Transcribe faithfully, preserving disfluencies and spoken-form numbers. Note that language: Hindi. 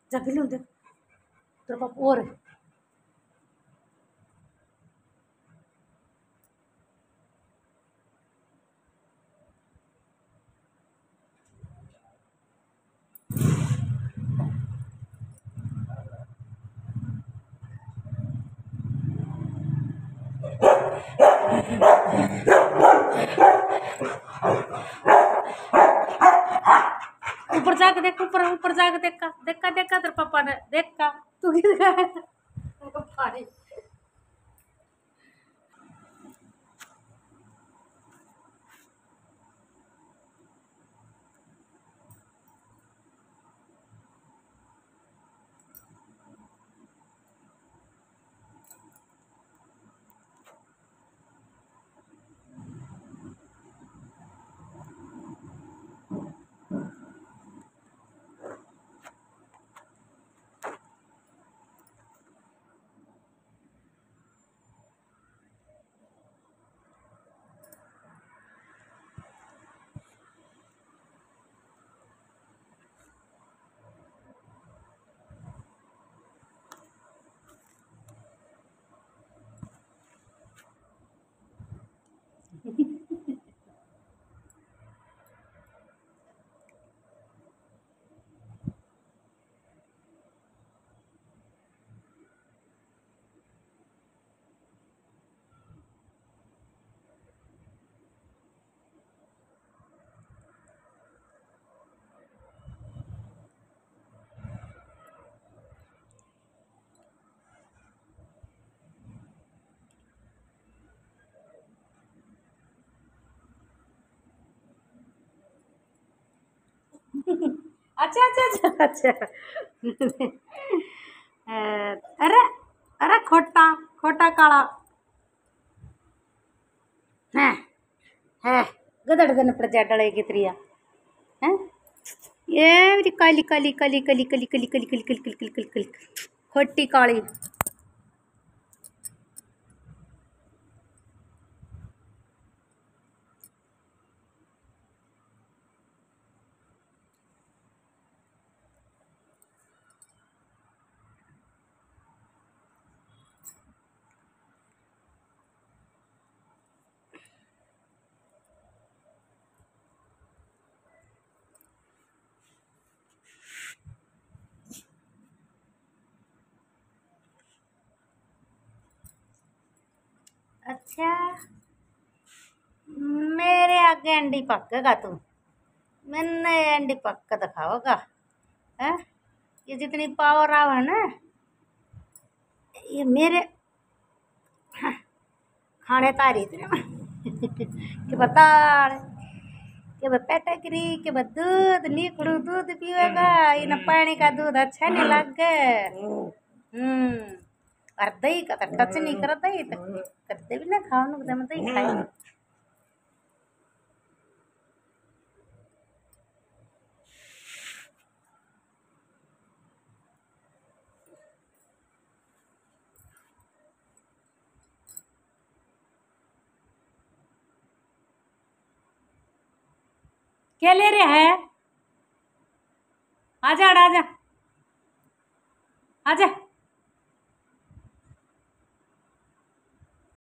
जा बिल्लू देख तेरे पाप और है। ऊपर जाके देख ऊपर ऊपर जाके देखा देखा देखा तेरे पापा ने देखा तू किधर पानी अच्छा अच्छा अच्छा अच्छा अरे अरे खोटा खोटा काला है है गदड़ देने पड़ जा डले की त्रिया हैं ये मेरी काली काली काली काली काली काली काली काली काली काली काली काली खोटी काली अच्छा मेरे आगे अंडी पकेगा तू मैंने अंडी पक्का दिखाओगा है ये जितनी पावर आव है ना ये मेरे खाने तारी इतने कि बता कि पेटकरी कि दूध लिकड़ू दूध पीवेगा इन पानी का दूध अच्छा नहीं लगे हम्म और दही का तो टच नहीं कर दही तो कदे भी ना खाओ ना दही खाए क्या ले रहे हैं आजा आजा आजा